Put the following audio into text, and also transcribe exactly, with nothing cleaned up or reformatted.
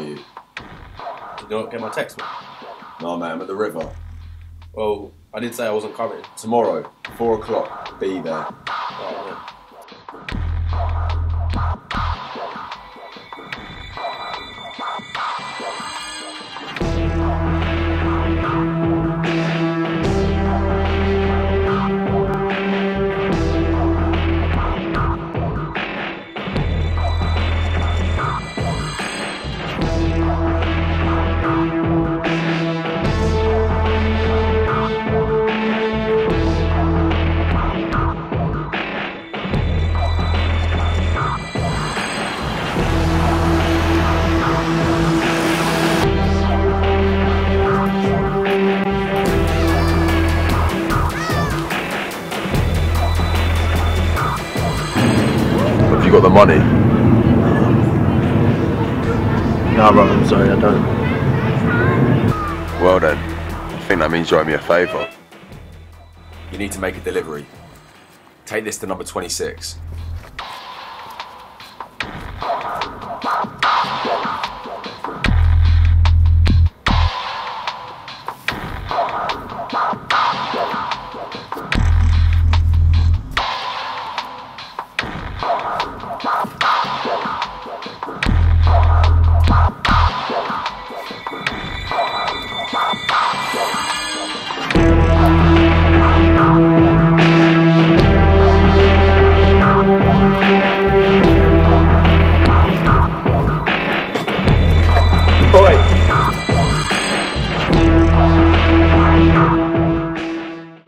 you? Did you not get my text, man? No, man, I'm at the river. Well, I did say I wasn't coming. Tomorrow, four o'clock, be there. Oh, man. Have you got the money? No, brother, I'm sorry, I don't. Well then, I think that means you owe me a favour. You need to make a delivery. Take this to number twenty-six.